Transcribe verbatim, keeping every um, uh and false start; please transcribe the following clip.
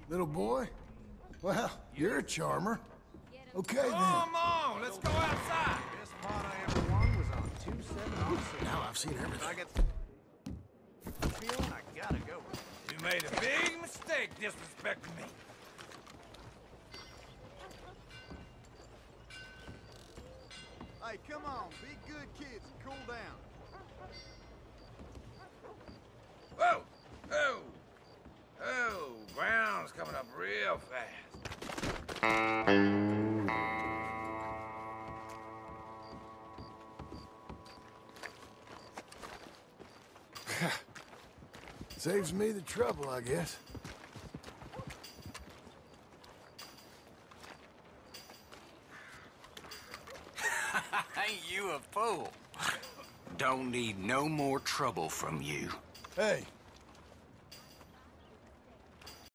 Little boy? Well, you're a charmer. Okay, then. Come on, let's go outside. Best part I ever won was on two seven oh six. Now I've seen everything. I get feeling I gotta go. You made a big mistake disrespecting me. Hey, come on, be good kids and cool down. Whoa! Oh! Oh, ground's coming up real fast. Saves me the trouble, I guess. Ain't you a fool? Don't need no more trouble from you. Hey,